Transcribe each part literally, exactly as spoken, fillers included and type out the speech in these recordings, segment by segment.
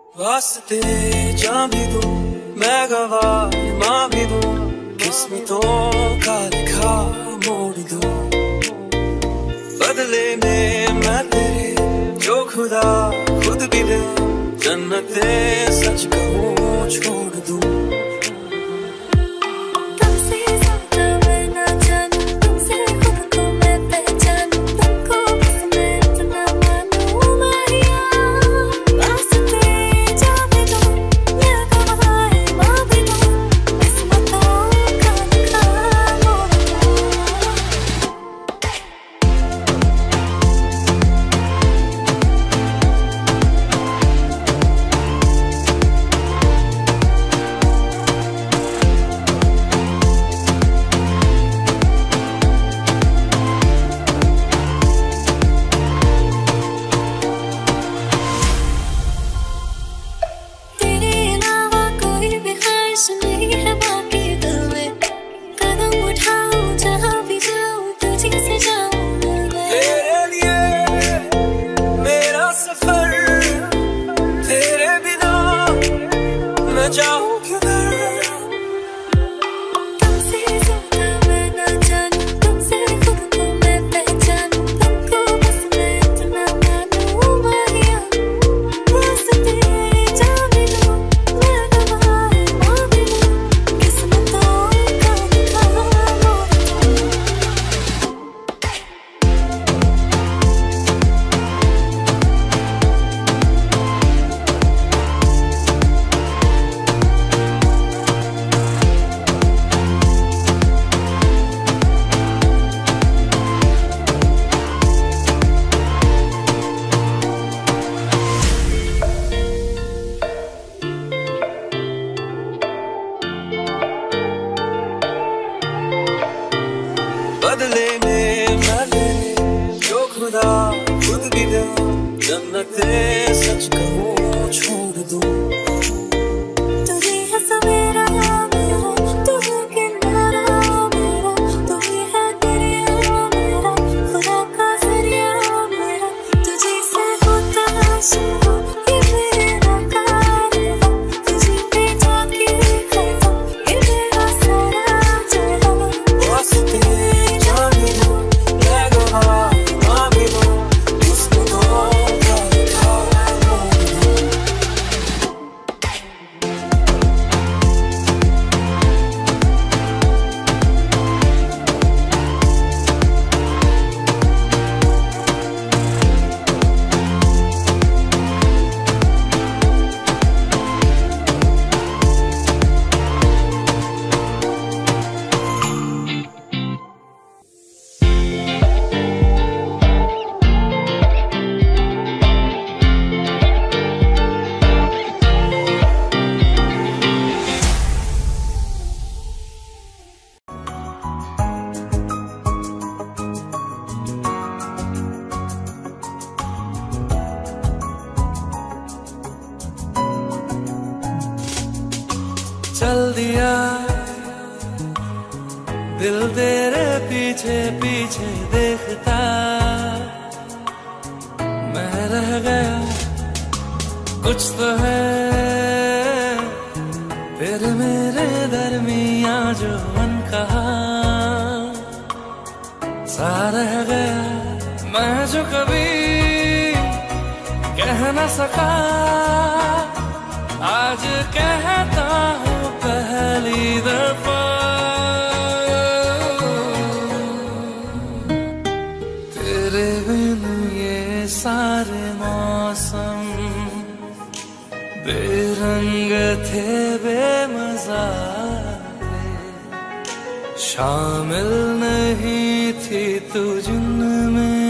वास्ते जान भी दूं मैं गवाह माँ भी दूं, किस्मतों का लिखा मोड़ दूं। बदले में मैं तेरे जो खुदा खुद भी दे, जन्नते सच कहूँ छोड़ दूं। बदले में मैं तेरे जो खुदा खुद भी दे, जन्नते सच कहूँ छोड़ दूं। तुझे है सवेरा मेरा, तुझे किनारा मेरा, तुझे है दरिया मेरा, खुदा का जरिया मेरा, तुझे से होता शुरू ये मेरा कारवां, तुझे पे जाके खत्म ये मेरा सारा जहां। वास्ते जान भी दूं मैं गवाह माँ भी दूं, किस्मतों का लिखा मोड़ दूं। चल दिया दिल तेरे पीछे पीछे देखता, मैं रह गया कुछ तो है तेरे मेरे दरमिया जो अनकहा सा रह गया, मैं जो कभी कह न सका आज कहता हूँ पहली दफा। तेरे बिन ये सारे मौसम बेरंग थे बेमजा थे, शामिल नहीं थी तू जिनमें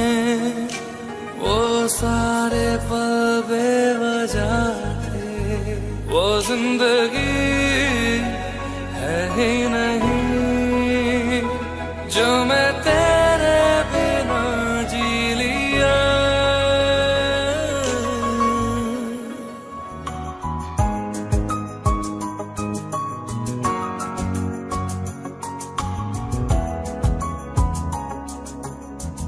वो सारे पल बेवजह थे, वो जिंदगी है ही नहीं जो मैं तेरे बिना जी लिया।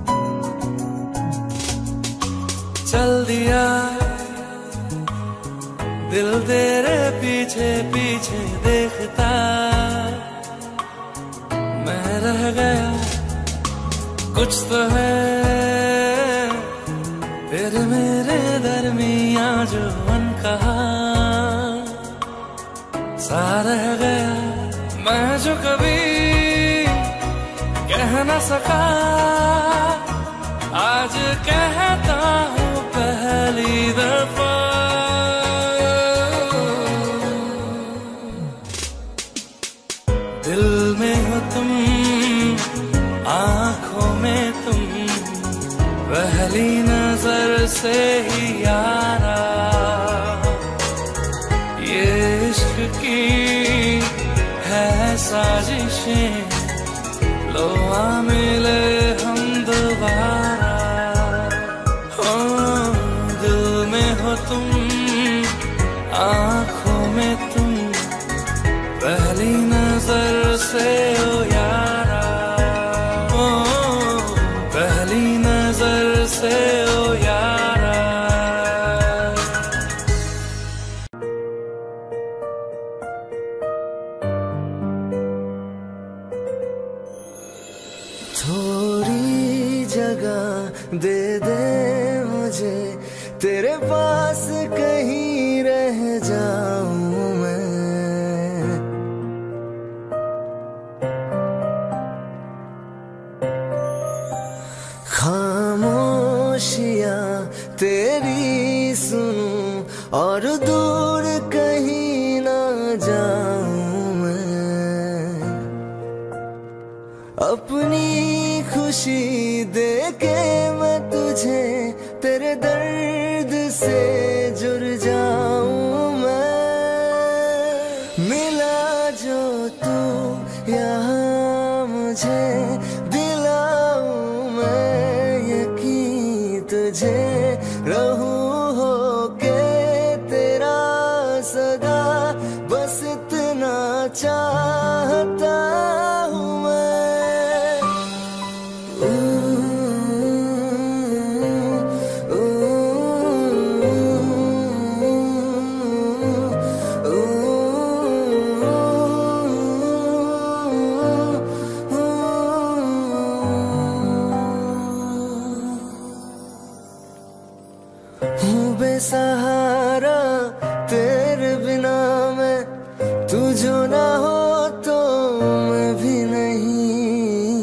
चल दिया दिल तेरे पीछे पीछे देखता मैं रह गया, कुछ तो है तेरे मेरे दरमिया जो अनकहा सा रह गया। मैं जो कभी कह न सका आज कहता हूँ पहली दफा। दिल में हो तुम, आंखों में तुम, पहली नजर से ही यारा ये इश्क की है साजिशें, लो आ मिले हम दोबारा। ओ दिल में हो तुम, आंखों में तुम, पहली नजर से ओ यारा, ओ पहली नजर से ओ यारा। थोड़ी जगह दे दे मुझे, तेरे पास कहीं रह जाऊं मैं। खामोशियां तेरी सुनूं और दूर कहीं ना जाऊं मैं। अपनी खुशी दे के मैं तुझे तेरे दर्द से जुड़ जाऊं मैं। मिला जो तू यहाँ मुझे, दिलाऊं मैं यकीन तुझे, रहूं होके तेरा सदा, बस इतना चाहता हूँ मैं। बेसहारा तेरे बिना मैं, तू जो ना हो तो मैं भी नहीं।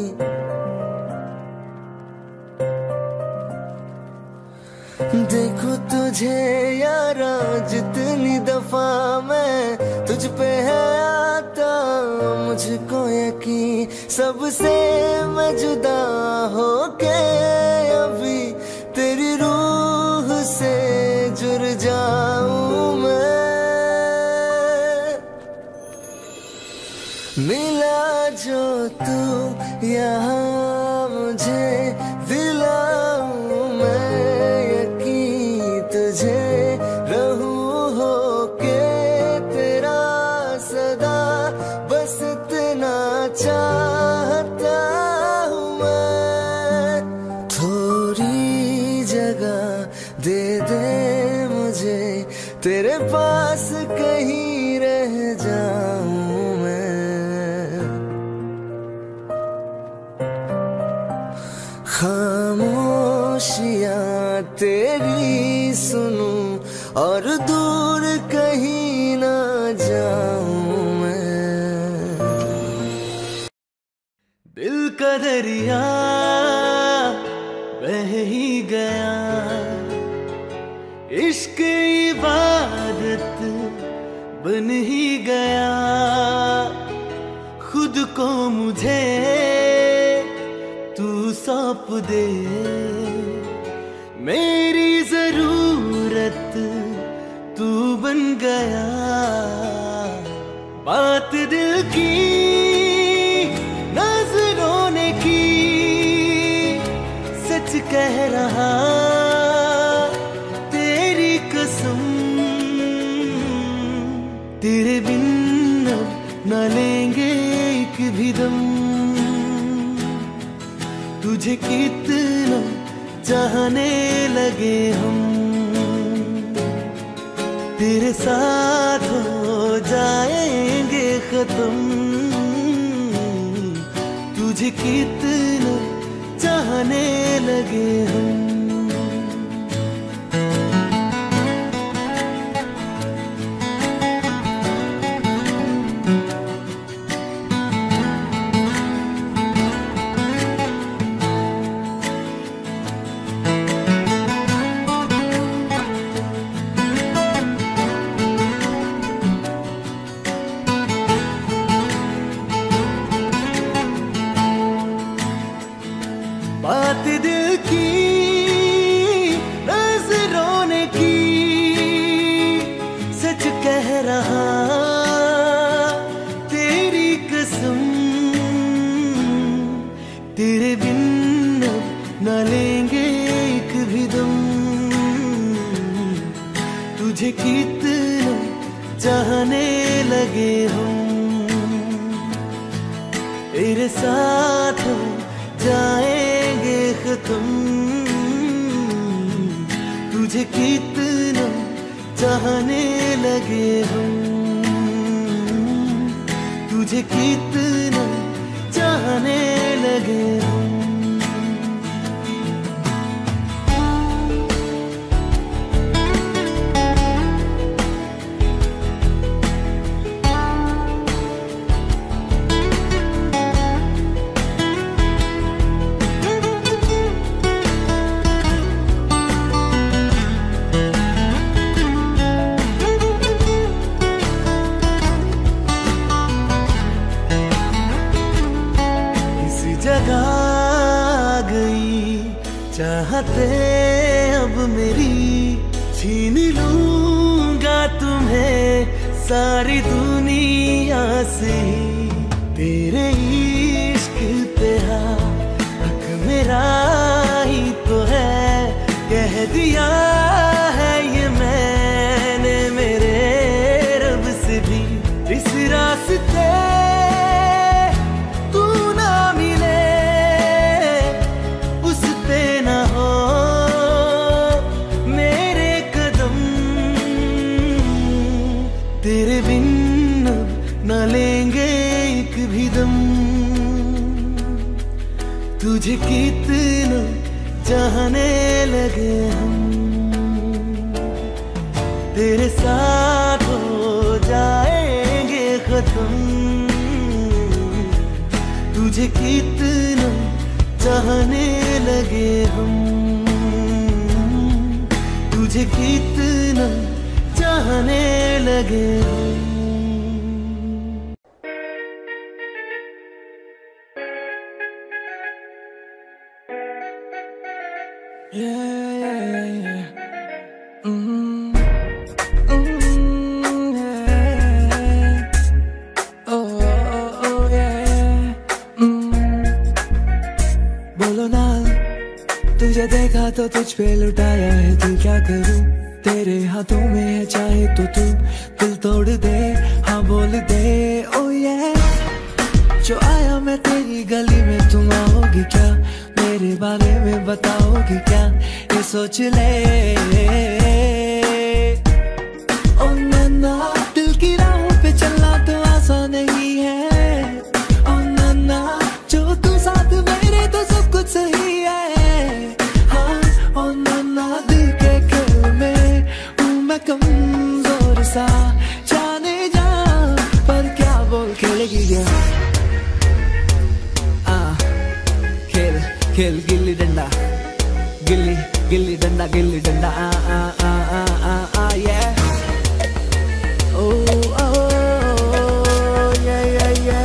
देखो तुझे यारा जितनी दफा मैं तुझ पे है आता, मुझको यकीन सबसे मैं जुदा होके अभी तेरी रूह से जुड़ जाऊं मैं। मिला जो तू यहाँ मुझे, दिलाऊं मैं यकीन तुझे, रहूं होके तेरा सदा, बस इतना चाहता हूँ मैं। थोड़ी जगह दे दे मुझे, तेरे पास कहीं रह जाऊं मैं। खामोशियां तेरी सुनूं और दूर कहीं ना जाऊं मैं। दिल का दरिया बह ही गया, इश्क इबादत बन ही गया। खुद को मुझे तू सौंप दे, मेरी जरूरत तू बन गया। बात दिल की नजरों ने की, सच कह रहा तेरी कसम। तेरे बिन अब न लेंगे एक भी दम, तुझे कितना चाहने लगे हम। तेरे साथ हो जाएंगे खत्म, तुझे कितना चाहने लगे हम। बात दिल की नजरों ने की, सच कह रहा तेरी कसम, तेरे बिन न लेंगे एक भी दम, तुझे कितना चाहने लगे हम। तेरे साथ जाएंगे खत्म, तुझे कितना चाहने लगे हम, तुझे कितना चाहने लगे हम। जगा गई चाहते अब मेरी, छीन लूंगा तुम्हें सारी दुनिया से। तेरे इश्क पे हक मेरा ही तो है, कह दिया है ये मैंने मेरे रब से भी। इस रास्ते तेरे बिन न लेंगे एक भी दम, तुझे कितना चाहने लगे हम। तेरे साथ हो जाएंगे खत्म, तुझे कितना चाहने लगे हम, तुझे कितना चाहने लगे। Yeah, yeah, yeah. Mm-hmm. Mm-hmm, yeah. Oh, oh, oh, yeah. Mm-hmm. बोलो ना, तुझे देखा तो तुझ पे लुटाया है दिल, क्या करूं? तेरे हाथों में है चाहे तो तू दिल तोड़ दे, हाँ बोल दे। ओ ये जो आया मैं तेरी गली में, तुम आओगी क्या? मेरे बारे में बताओगी क्या? ये सोच ले। ओ नन्ना, दिल की राहों पे चलना तो आसान नहीं है। ओ नन्ना, जो तू साथ मेरे तो सब कुछ सही है। हाँ ओ नन्ना, दिल के खेल में हूँ मैं कमजोर सा, जाने जा पर क्या बोल खेलेगी क्या? खेल गिल्ली डंडा, गिल्ली गिल्ली डंडा, गिल्ली डंडा, आ आ आ आ आ आ ये ओ ओ ये ये ये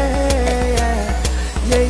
ये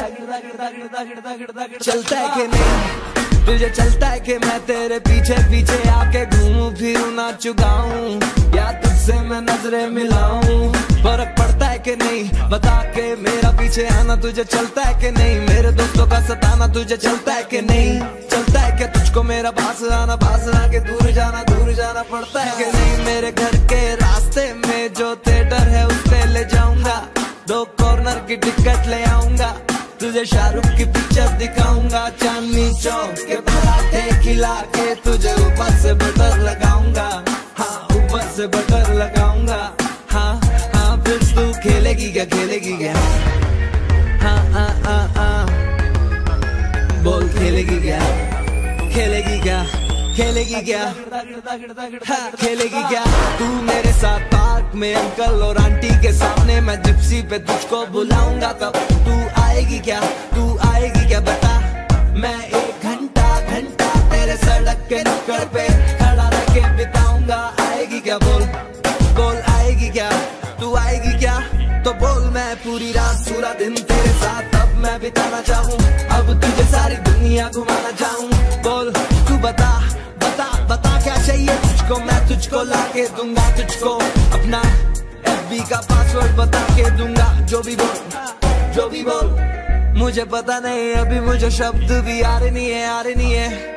ये चलता है कि नहीं तुझे, चलता है कि मैं तेरे पीछे पीछे आके घूमूं फिरूं नाचूं गाऊं, या तुझसे मैं नजरें मिलाऊं? फर्क पड़ता है कि नहीं बता के मेरा पीछे आना तुझे चलता है कि नहीं? मेरे दोस्तों का सताना तुझे चलता है कि नहीं? चलता है क्या तुझको मेरा पास आना, पास आके दूर जाना, दूर जाना पड़ता है कि नहीं? मेरे घर के रास्ते में जो थिएटर है उस पे ले जाऊंगा, दो कॉर्नर की टिकट ले आऊंगा, तुझे शाहरुख की पिक्चर दिखाऊंगा, चांदनी चौक के पराठे खिला के तुझे ऊपर से बटर लगाऊंगा। हाँ से बटर लगाऊंगा। हाँ हाँ फिर तू खेलेगी क्या खेलेगी क्या? हाँ हाँ हाँ हाँ बोल खेलेगी क्या खेलेगी क्या खेलेगी क्या? हाँ खेलेगी क्या? तू मेरे साथ पार्क में अंकल और आंटी के सामने, मैं जिप्सी पे तुझको बुलाऊंगा तब तू आएगी क्या? तू आएगी क्या बता? मैं एक घंटा घंटा तेरे सड़क के नुक्कड़ पे खड़ा रह के बिताऊंगा। आएगी क्या बोल बोल आएगी क्या? तू आएगी क्या? तो बोल मैं पूरी रात पूरा दिन तेरे साथ अब मैं बिताना चाहूँ, अब तुझे सारी दुनिया घुमाना चाहूँ। बोल तू बता बता बता क्या चाहिए तुझको, मैं तुझको ला के दूंगा तुझको, अपना एफ बी का पासवर्ड बता के दूंगा। जो भी बोल जो भी बोल मुझे पता नहीं, अभी मुझे शब्द भी आ रहे नहीं है आ रहे नहीं है।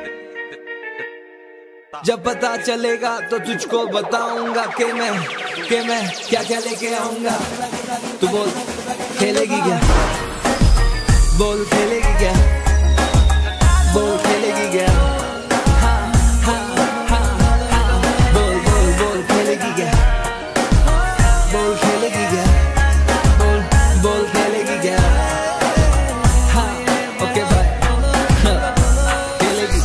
जब पता चलेगा तो तुझको बताऊंगा कि मैं कि मैं क्या क्या लेके आऊंगा। तू बोल खेलेगी क्या? बोल खेलेगी क्या? बोल खेलेगी क्या? हाँ हाँ हाँ हाँ बोल बोल बोल खेलेगी क्या? बोल खेलेगी क्या? बोल बोल खेलेगी क्या? हाँ ओके बाय खेलेगी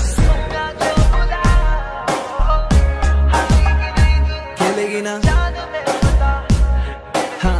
खेलेगी ना? हाँ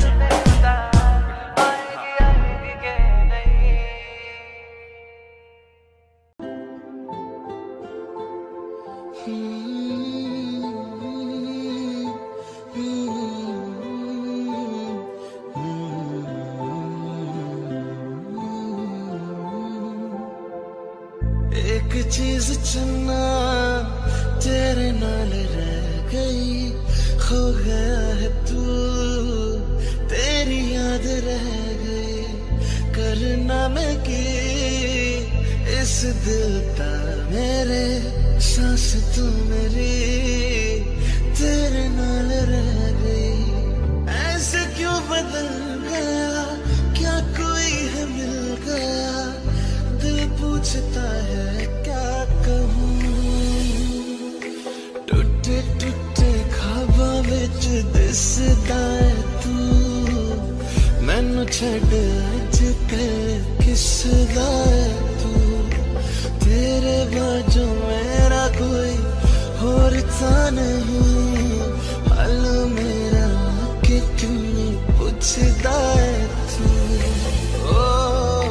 एक चीज चुनना तेरे नाल रह गई, खो गया है तू तेरी याद रह गई, करना मैं की इस दिल का मेरे सांस तू मेरी तेरे नाल रह गई। ऐसे क्यों बदल गया, क्या कोई है मिल गया, दिल पूछता है क्या कहूँ। टूटे टूटे ख्वाबां विच दिसदा है तू, मैनू छड्ड अज कल किसदा है तू, तेरे बाजू मेरा कोई होर था नहीं, हाल मेरा कि क्यों नहीं पूछदा है तू। ओ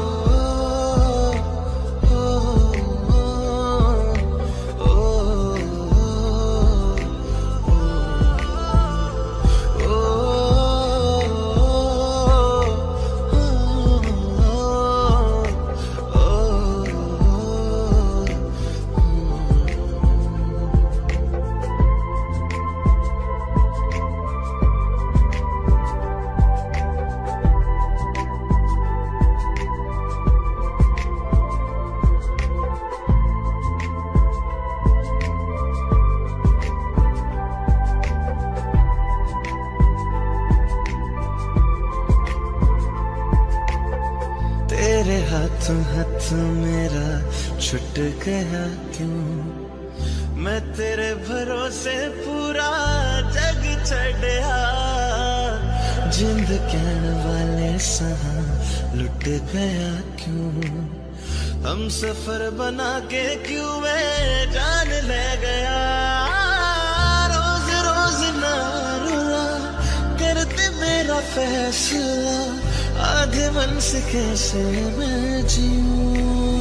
हाथ हाथ मेरा छुट गया क्यों, मैं तेरे भरोसे पूरा जग छड़या, जिंद कहण वाले सहा लुट गया क्यों, हम सफर बना के क्यों मैं जान ले गया। रोज रोज ना रुला करते मेरा फैसला, आधे मन से कैसे मैं जीऊं,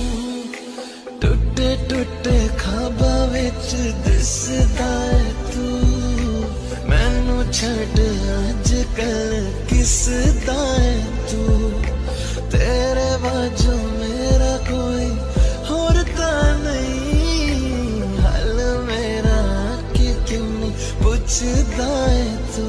टूटे टूटे ख्वाबां विच दिसदा है तू, मैनू छड्ड अज कल किसदा है तू, तेरे बाजू मेरा कोई होर तां नहीं, हाल मेरा कि क्यों नहीं पुछदा है तू।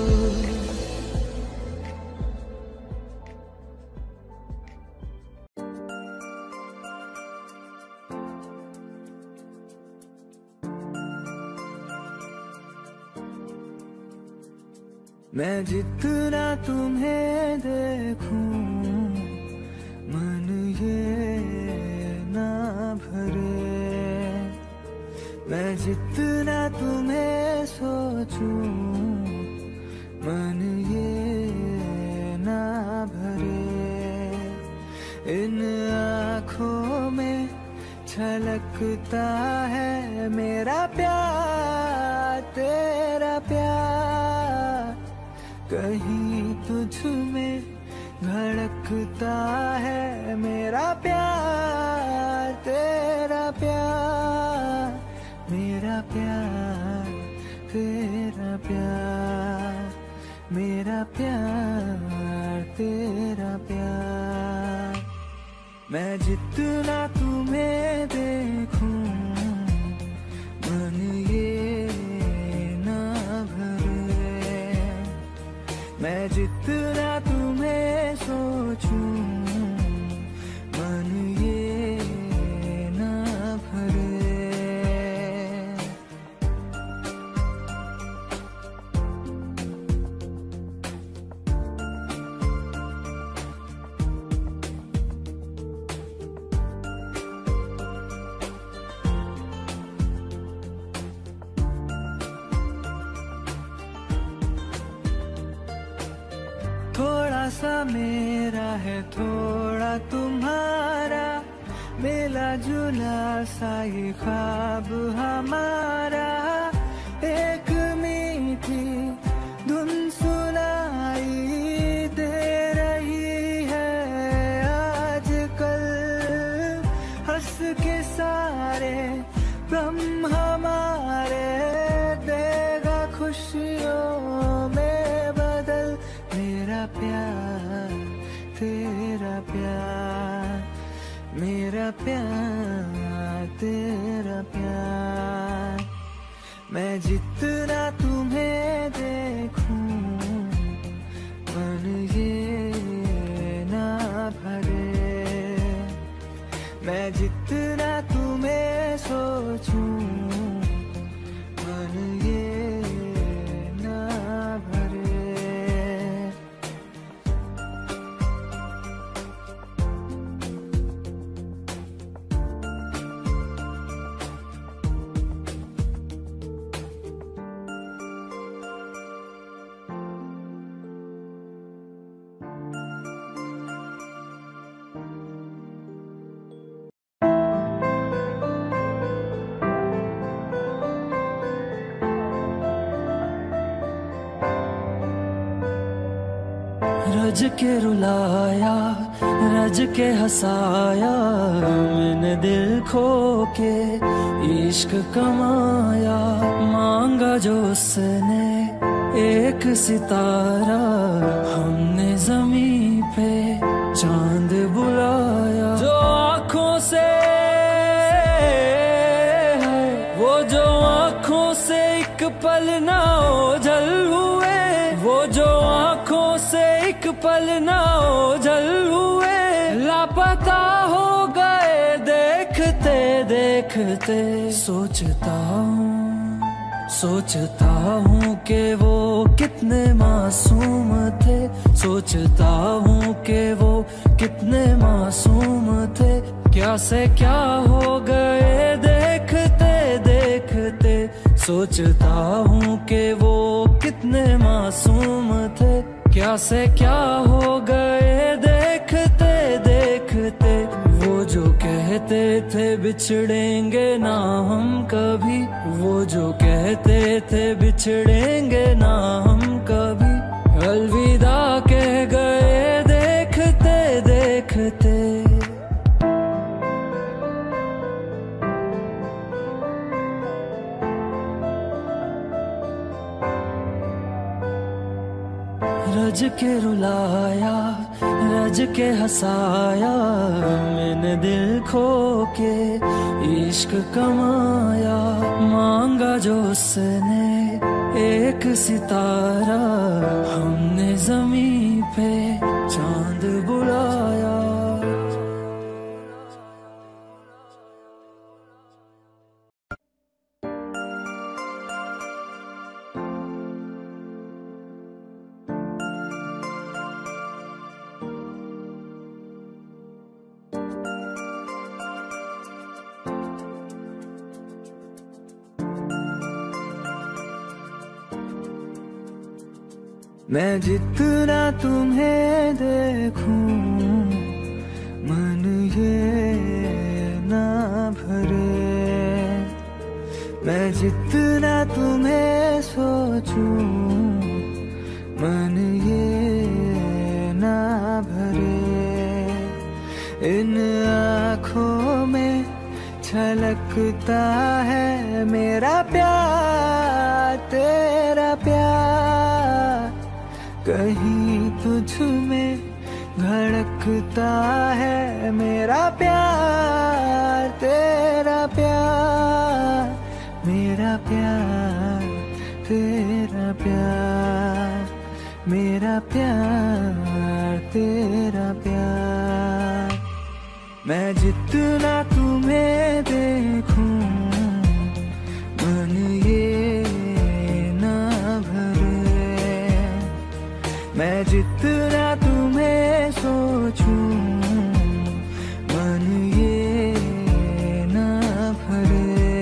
मैं जितना तुम्हें देखूं मन ये ना भरे, मैं जितना तुम्हें सोचूं कहीं तुझ में धड़कता है मेरा प्यार, तेरा प्यार, मेरा प्यार, तेरा प्यार, मेरा प्यार, तेरा प्यार। मैं जितना तुम्हें देखूं मन ये ना भरे, मैं जितना तुम्हें सोचूं मन ये ना भरे। थोड़ा सा मेरा है थोड़ा तुम्हारा, मिला जुला सा ये ख्वाब हमारा। एक मीठी धुन सुनाई दे रही है आजकल, हंस के सारे गम हमारे देगा खुशियों में बदल। मेरा प्यार, तेरा प्यार, मेरा प्यार, तेरा प्यार। मैं जितना तुम्हें देखूं मन ये ना भरे, मैं जितना तुम्हें सोचूं मन ये ना भरे। रज के रुलाया, रज के हंसाया, मैंने दिल खो के इश्क कमाया। मांगा जो उसने एक सितारा, हमने जमीन पे चांद बुलाया। जो आँखों से वो जो आँखों से एक पल ना ओझल हुए, वो जो आँखों से एक पल ना ओझल हुए, लापता हो गए देखते देखते। सोचता हूँ, सोचता हूँ कि वो कितने मासूम थे, सोचता हूँ कि वो कितने मासूम थे। क्या से क्या हो गए देखते देखते, सोचता हूँ कि वो कितने मासूम थे। क्या से क्या हो गए देखते देखते। वो जो कहते थे बिछड़ेंगे ना हम कभी, वो जो कहते थे बिछड़ेंगे ना हम कभी, अलविदा कह गए देखते देखते। रज के रुलाया, रज के हंसाया, मैंने दिल खो के इश्क कमाया। मांगा जो उसने एक सितारा, हमने जमीन पे चांद बुलाया। मैं जितना तुम्हें देखूं मन ये ना भरे, मैं जितना तुम्हें सोचूं मन छलकता है मेरा प्यार तेरा प्यार, कहीं तुझ में धड़कता है मेरा प्यार तेरा प्यार, मेरा प्यार तेरा प्यार, मेरा प्यार तेरा प्यार। मैं जितना तुम्हें देखूं मन ये ना भरे, मैं जितना तुम्हें सोचूं मन ये ना भरे।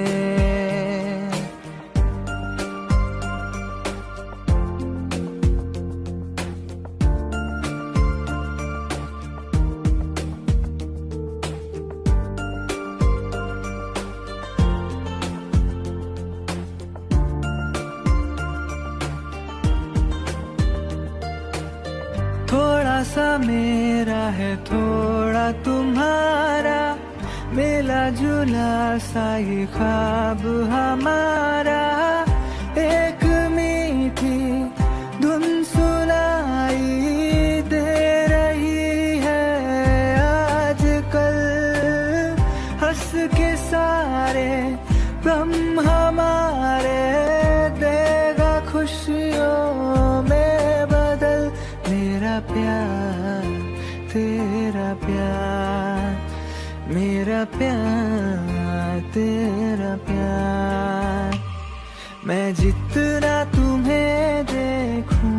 थोड़ा सा मेरा है थोड़ा तुम्हारा, मिला जुला सा ये ख्वाब हमारा, एक मीठी धुन सुनाई दे रही है आजकल, हंस के सारे गम हमारे देगा खुशियों में बदल। मेरा प्यार तेरा प्यार, मेरा प्यार तेरा प्यार। मैं जितना तुम्हें देखूं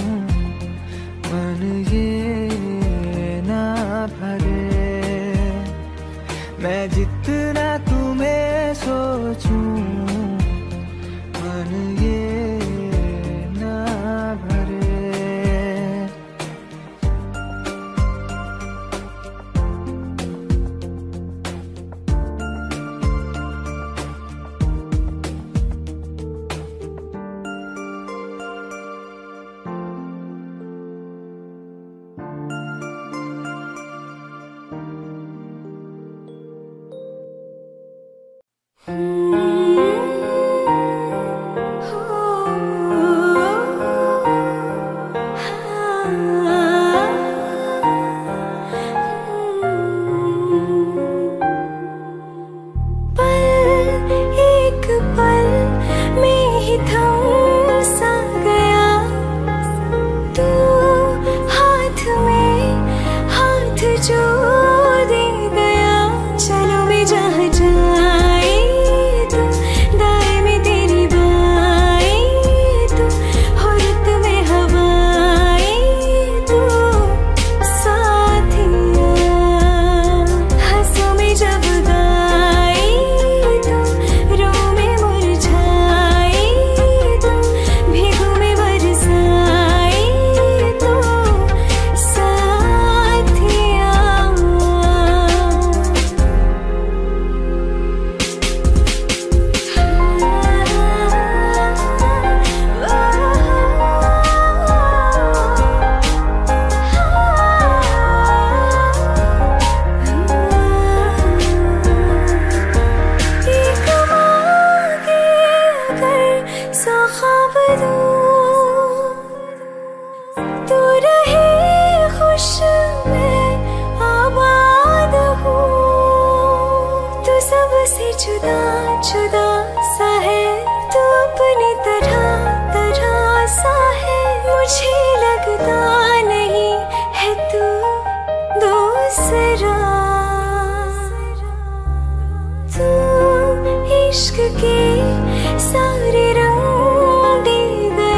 मन ये ना भरे, मैं जितना तुम्हें सोचूं मन ये ना भरे। इश्क के सारे रंग दे गया।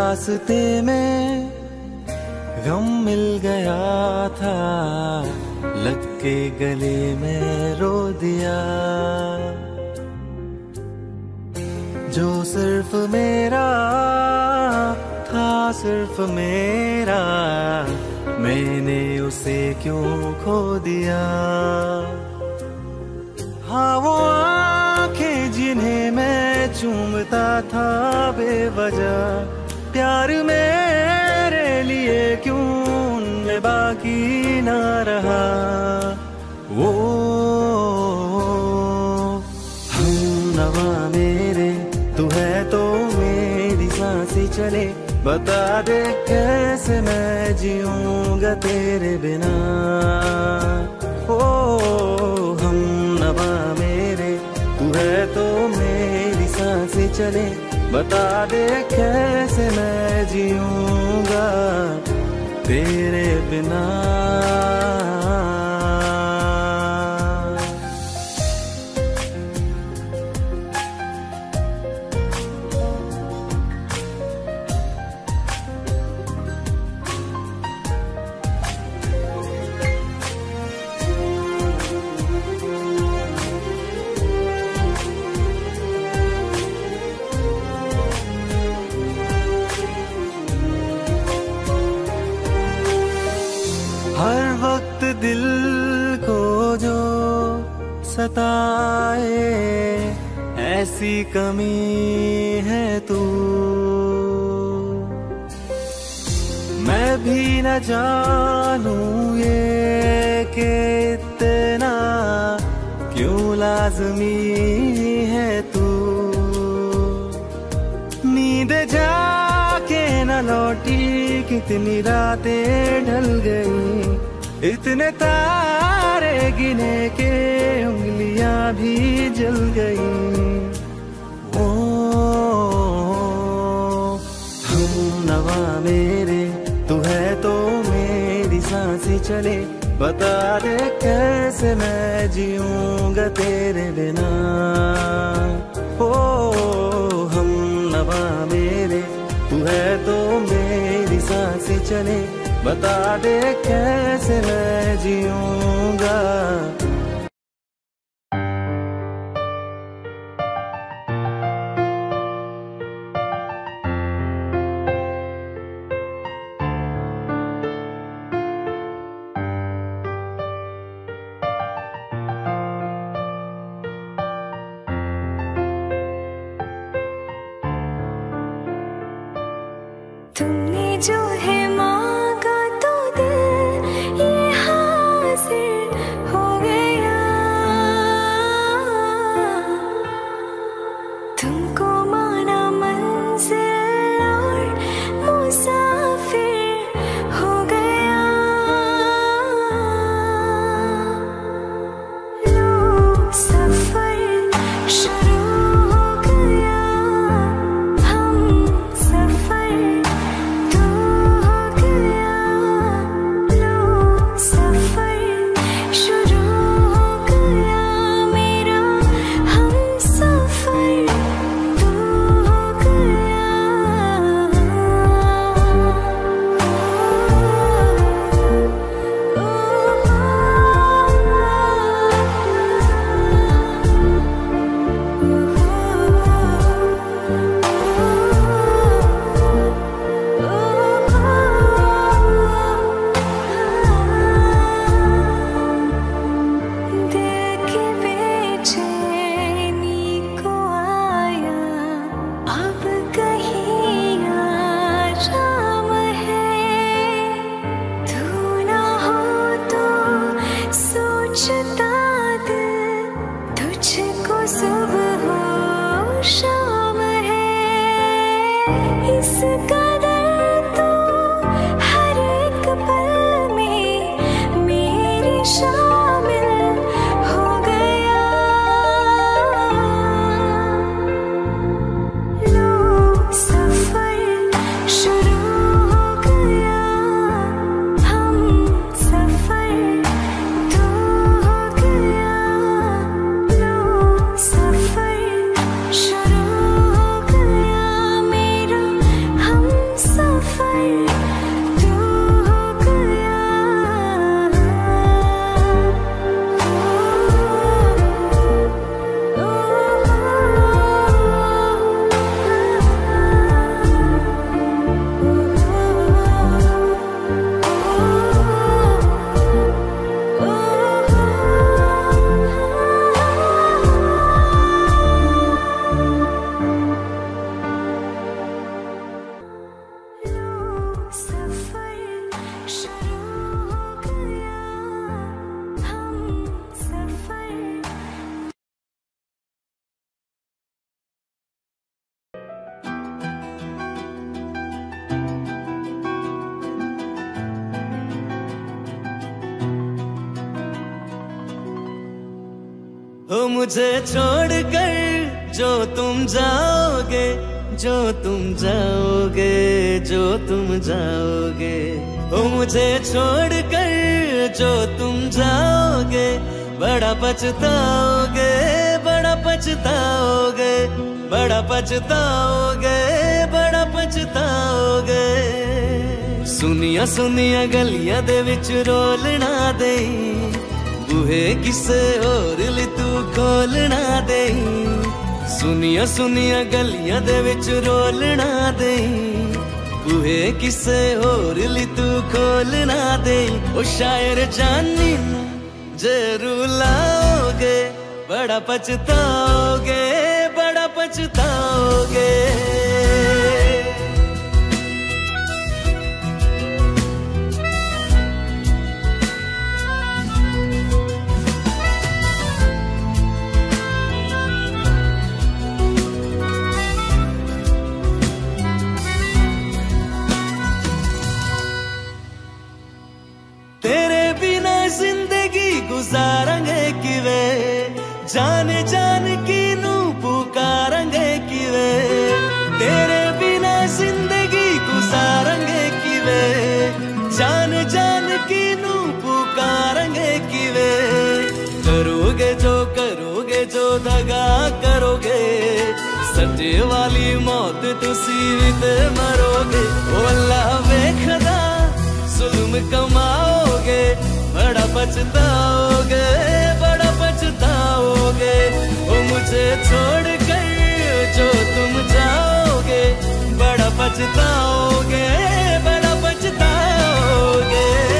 रास्ते में गम मिल गया था, लग के गले में रो दिया। जो सिर्फ मेरा था, सिर्फ मेरा, मैंने उसे क्यों खो दिया। हाँ वो आंखें जिन्हें मैं चूमता था बेवजह, प्यार मेरे लिए क्यों उनमें बाकी ना रहा। वो हम नवा मेरे, तू है तो मेरी सांसें चले, बता दे कैसे मैं जीऊंगा तेरे बिना। ओ हम नवा मेरे, तू है तो मेरी सांसें चले, बता दे कैसे मैं जीऊंगा तेरे बिना। हर वक्त दिल को जो सताए, ऐसी कमी है तू। मैं भी न जानूं ये कि इतना क्यों लाज़मी है तू। नींद जाके न लौटी, कितनी रातें ढल गई, इतने तारे गिने के उंगलियां भी जल गई। ओ हम नवा मेरे, तू है तो मेरी सांसें चले, बता दे कैसे मैं जीऊंगा तेरे बिना। ओ हम नवा मेरे, तू है तो मेरी सांसें चले, बता दे कैसे मैं जीऊंगा। तुमने जो है मांगा तो दिल ये हासिल हो गया। तुमको माना मंजिल और मुसाफिर हो गया। लो सफर शुरू हो गया, हम सफर हो मुझे छोड़ कर जो तुम जाओगे, जो तुम जाओगे, जो तुम जाओगे। हो मुझे छोड़ कर जो तुम जाओगे, बड़ा पछताओगे, बड़ा पछताओगे, बड़ा पछताओगे, बड़ा पछताओगे। सुनिया सुनिया गलियां दे विच रोलना दे, बूहे किसे होर ली तू खोलना दे। सुनिया सुनिया गलियां दे विच रोलना दे, बूहे किसे होर ली तू खोलना दे। ओ शायर जानी जे रुलाओगे, बड़ा पछताओगे, बड़ा पछताओगे। तेरे बिना जिंदगी गुजारेंगे किवे, जाने जान की नू पुकारेंगे किवे। तेरे बिना जिंदगी गुजारेंगे किवे, जान जान की नू पुकारेंगे किवे। करोगे जो करोगे जो दगा करोगे, सजे वाली मौत तुसी भी ते मरोगे। ओ अल्लाह वेखदा जुल्म कमाओगे, बड़ा पछताओगे, बड़ा पछताओगे। ओ मुझे छोड़ कर जो तुम जाओगे, बड़ा पछताओगे, बड़ा पछताओगे।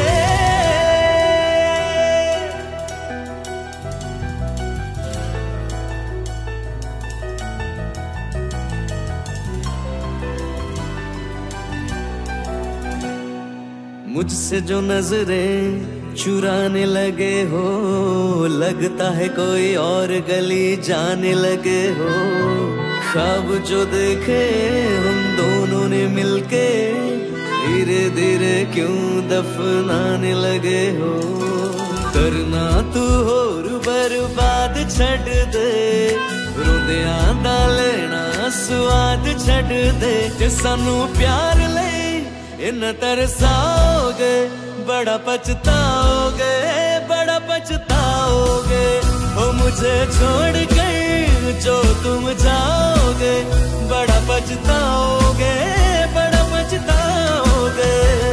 मुझसे जो नजरें चुराने लगे हो, लगता है कोई और गली जाने लगे हो। ख्वाब जो देखे हम दोनों ने मिलके, धीरे धीरे क्यों दफनाने लगे हो। करना तू होर बर्बाद छड़ दे, रोंदियां दा लेना स्वाद छड़ दे। जे सानू प्यार ले इन तरसाओगे, बड़ा पछताओगे, बड़ा पछताओगे। हो मुझे छोड़ कर जो तुम जाओगे, बड़ा पछताओगे, बड़ा पछताओगे।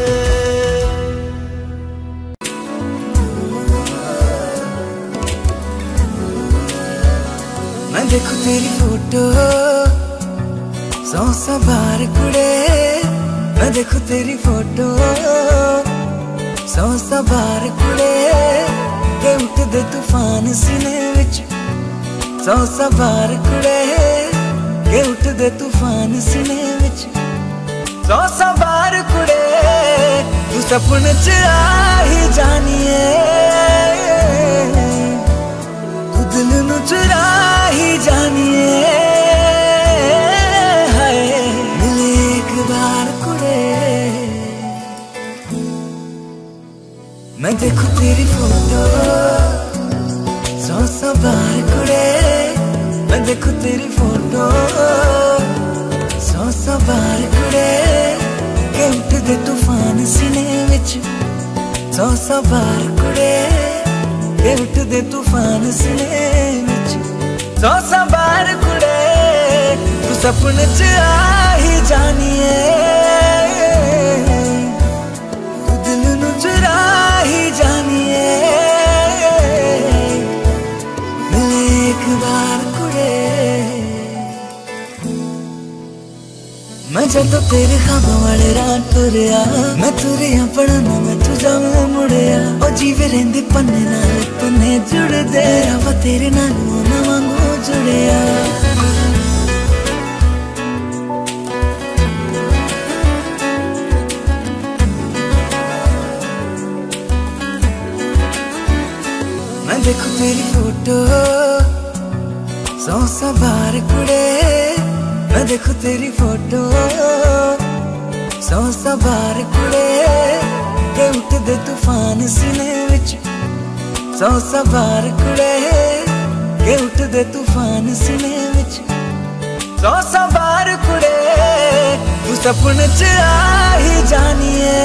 मैं देखूं तेरी फोटो सौ सौ बार कुड़े, मैं देखूं तेरी फोटो सौ सौ बार कुड़े। के उठदे तूफान सीने विच सौ सौ बार कुड़े, के उठदे तूफान सीने विच सौ सौ बार कुड़े। तू सपने च आ ही जानिए, तू दिल नू चुरा ही जानिए। हाय मिले एक बार कुड़े, मैं देखूं तेरी फोटो सौ सौ बार कुड़े। मैं देखूं तेरी फोटो सौ सौ बार कुड़े। के उठदे तूफान सीने विच सौ सौ बार कुड़े, के उठदे तूफान सीने विच सौ सौ बार कुड़े। तू सपने च आ ही जानिए, तू दिल नू चुरा ही जानिए। मिले एक बार कुड़े, मैं जदों तेरे ख्वाबों वाले राह तुरिया, मैं तुरिया पढ़ना मैं तू जाऊं मुड़िया। ओ जीवे रहिंदे पन्ने नाल पन्ने जुड़दे, रब तेरे नाल ना वांगू जुड़िया। मैं देखूं तेरी फोटो सौ सौ बार कुड़े, मैं देखूं तेरी फोटो सौ सौ बार कुड़े। के उठदे तूफान सीने विच सौ सौ बार कुड़े, के उठदे तूफान सीने विच सौ सौ बार कुड़े तू सपने च आ ही जानिए,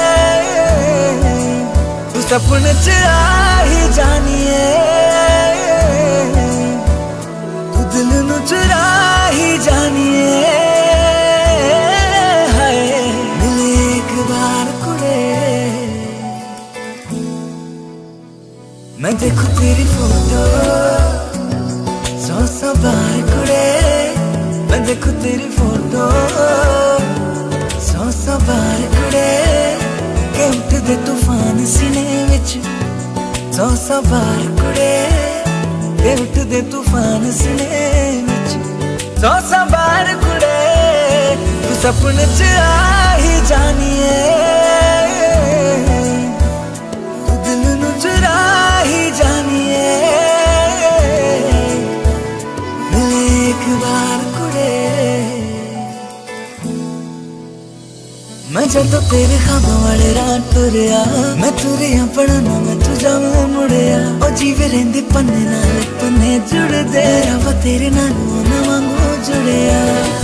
तू सपने च आ ही जानिए, तू दिल नू चुरा ही जानिए। हाय मिले एक बार कुड़े मैं देखूं तेरी फोटो सौ सौ बार कुड़े, मैं देखूं तेरी फोटो सौ सौ बार कुड़े के उठदे तूफान सीने विच सौ सौ बार कुड़े के उठदे तूफान सीने विच सौ सौ बार कुड़े तू सपने च आ ही जानिए, तू दिल नू चुरा ही जानिए। मिले एक बार कुड़े मैं जदों तेरे ख्वाबां वाले राह तुरिया, मैं तुरिया पढ़ना मैं तू जावां मुड़िया, ओ जीवे रहिंदे पन्ने नाल पन्ने जुड़दे, रवा तेरे नाल ना वांगू जुड़िया।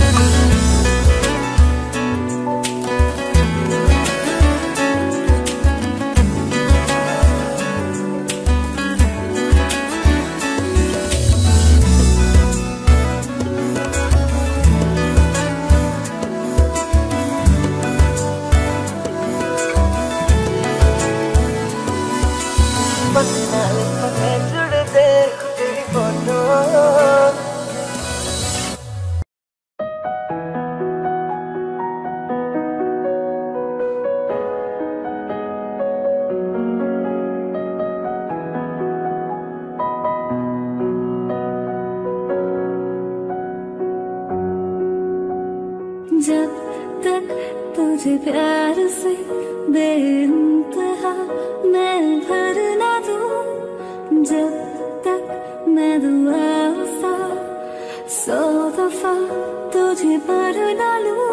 जब तक तुझे प्यार से बेइंतहा मैं भर ना दूं, जब तक मैं दुआ सा सौ दफा तुझे पर ना लूं।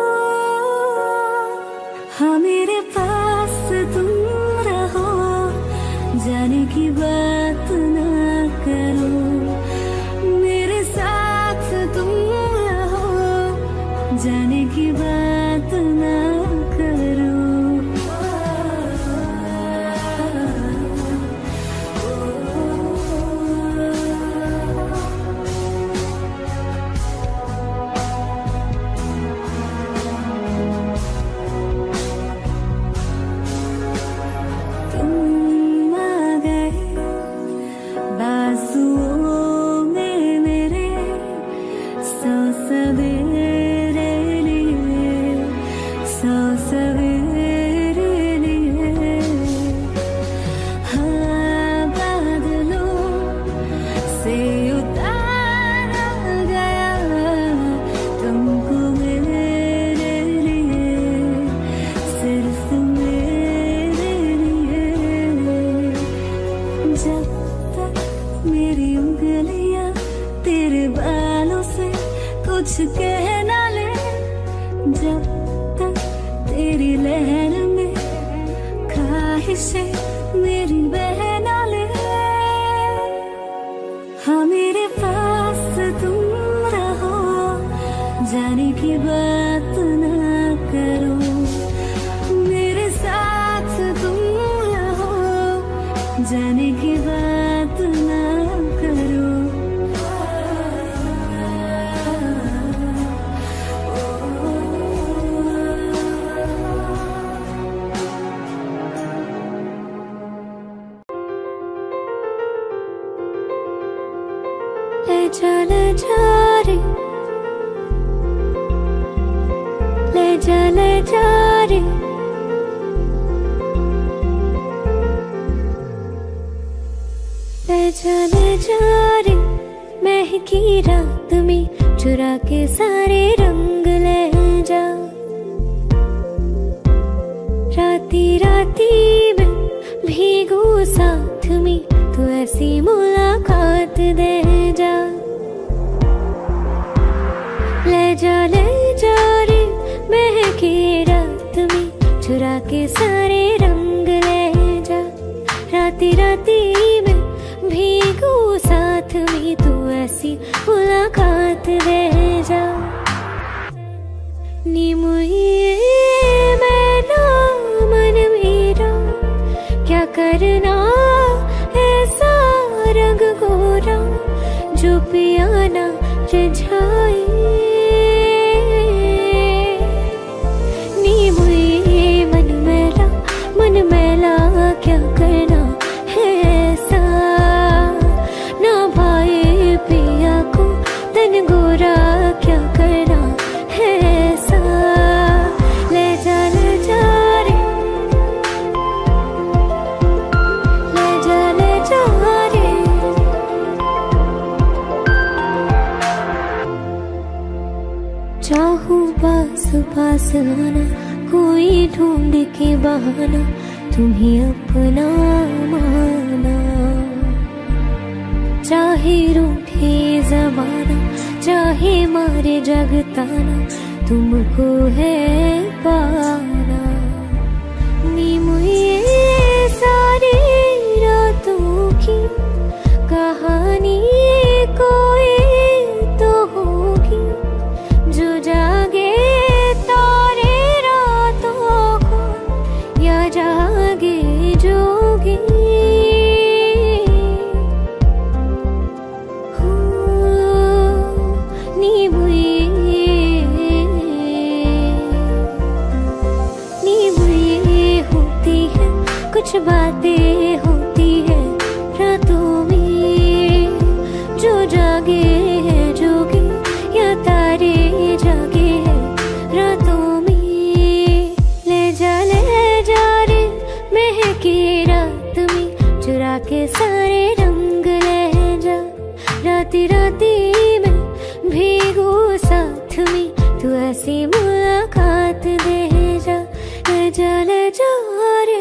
हाँ मेरे पास तुम रहो, जाने की बात ना करो, मेरे साथ तुम रहो, जाने की बात ना करो। तुम आ गए बाजुओं में मेरे, सौ सवेरे लिए, सौ सवेरे लिए। हाँ बादलों से उतारा गया तुमको मेरे लिए, सिर्फ मेरे लिए। जब तक मेरी उंगलियां तेरे बालों से कुछ कह ना ले, जब तक तेरी लहर में ख्वाहिशें मेरी बह ना ले। हाँ मेरे पास तुम रहो, जाने की बात ना करो, मेरे साथ तुम रहो, जाने की बात ना करो। ले जा ले जा रे, ले जा ले जा रे, ले जा ले जा रे, महकी रात में चुरा के सारे रंग ले जा। राती राती में भीगू साथ में तू ऐसी मुलाकात दे जा। ले जा ले जा रे, महकी रात में चुरा के सारे रंग ले जा। राती राती में भीगू साथ में तू मुलाकात दे जा। नी मुझे मैना मन मेरा क्या करना ऐसा रंग गोरा जो पियाना रिझाए। नी मुझे मन मैला मन मैला क्या करना है ऐसा, ना भाई पिया को तन गोरा क्या करना है ऐसा। ले जा ले जा रे, ले जा ले जा रे। चाहूं पास पास आना कोई ढूंढ के बहाना, तुम्हें अपना माना। चाहे रूठे ज़माना चाहे मारे जगताना, तुमको है पाना। नी मुझे सारी रातों की कहानी कोई तो होगी, जो जागे तारे रातों को या जागे जोगी। हो नी मुझे नी मुझे होती है कुछ बातें होती है रातों में, जो जागे है जोगी या तारे जागे है रातों में। ले जा ले जा रे महके रात में, चुरा के सारे रंग ले जा। राती राती में भीगू साथ में, तू ऐसी मुलाकात दे जा। ले जा ले जा रे।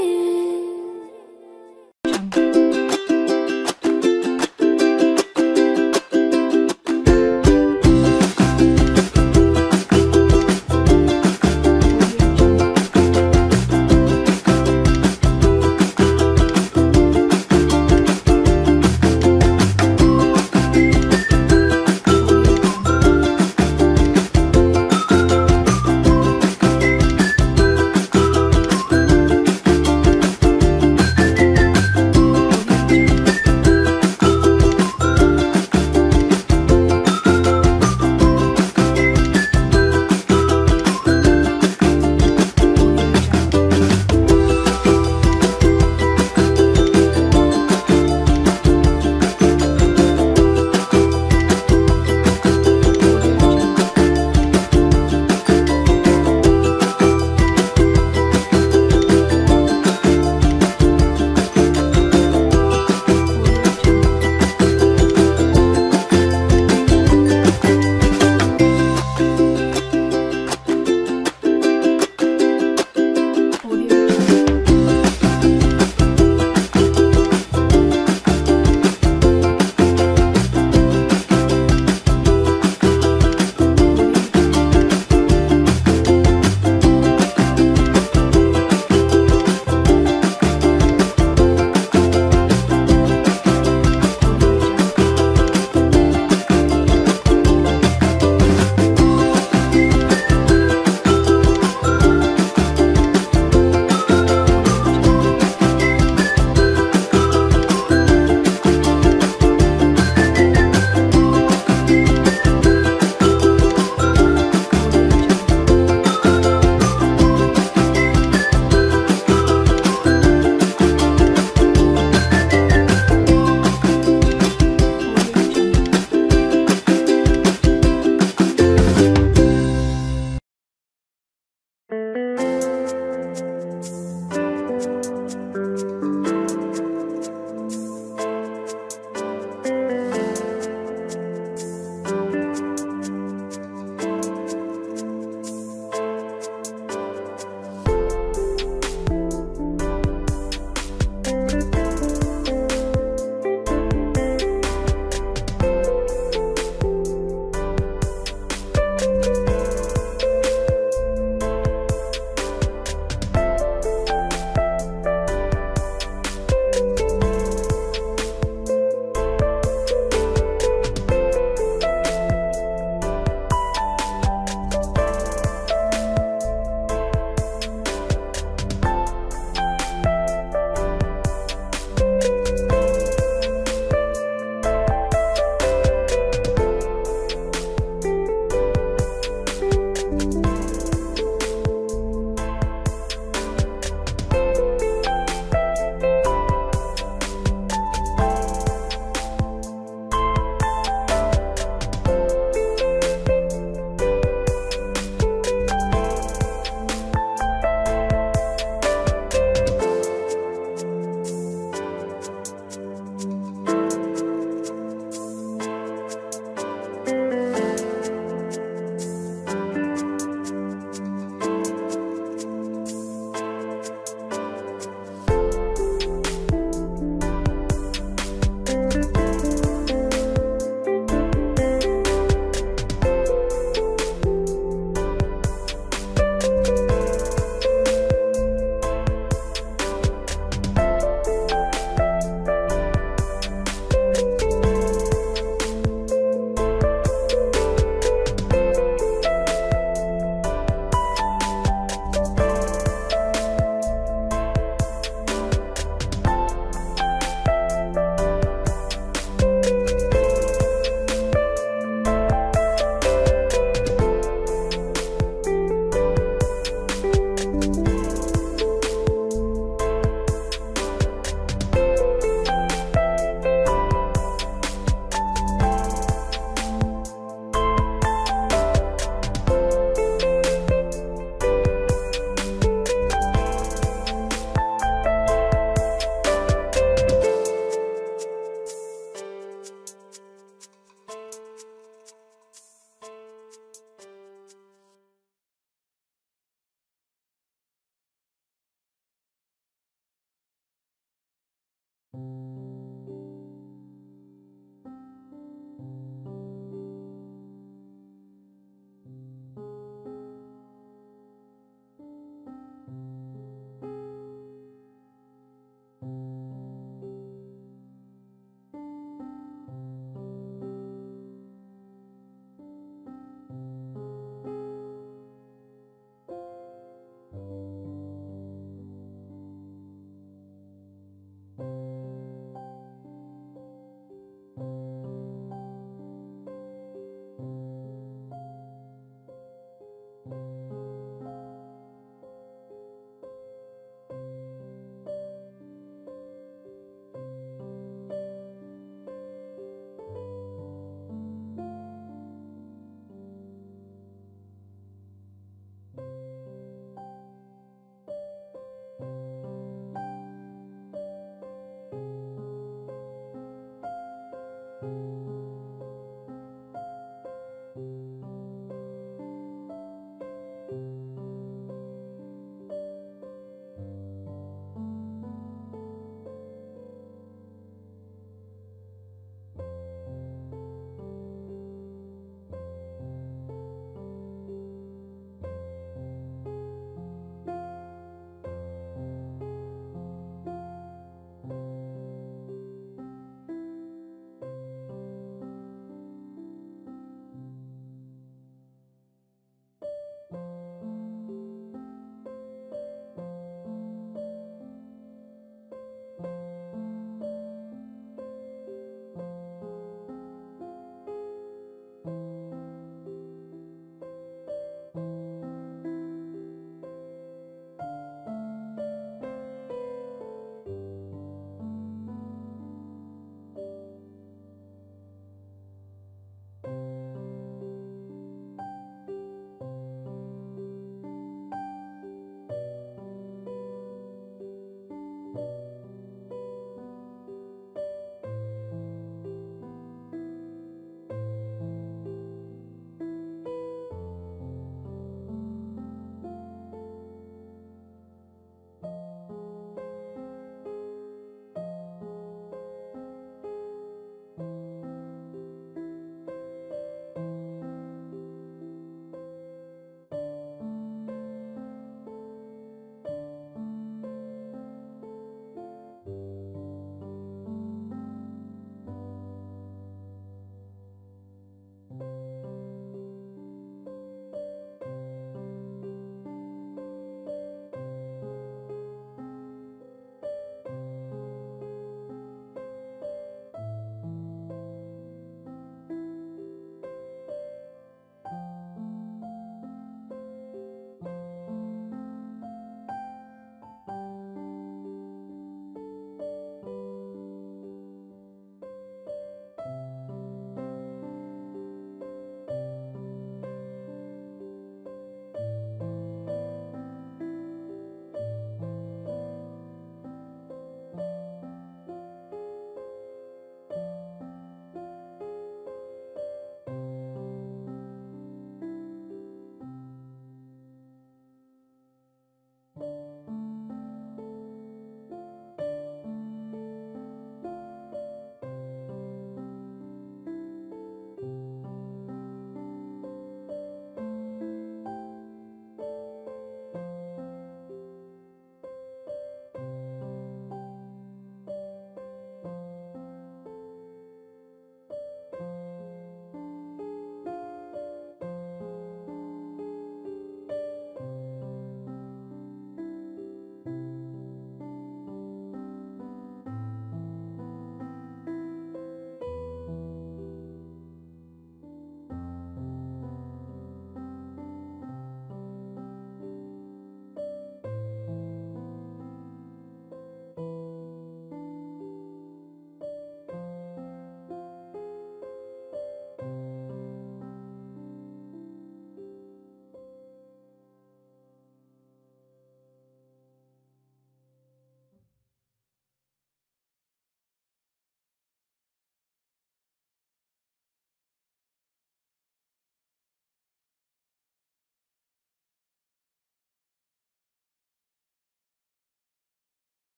है।